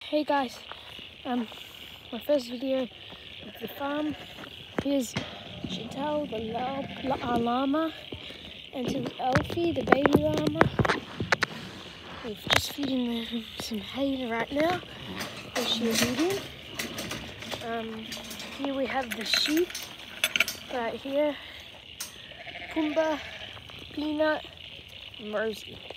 Hey guys, my first video of the farm. Here's Chantel, the llama, and here's Elfie, the baby llama. We're just feeding them some hay right now, which she is eating. Here we have the sheep, right here, Pumbaa, Peanut, and Rosie.